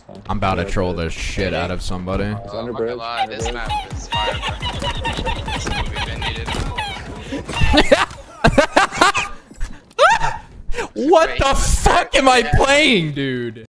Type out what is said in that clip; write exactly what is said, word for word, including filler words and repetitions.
I'm about to troll the shit out of somebody. Oh, I'm not gonna lie, this map is fire, bro. This movie been needed. What the fuck am I playing, dude?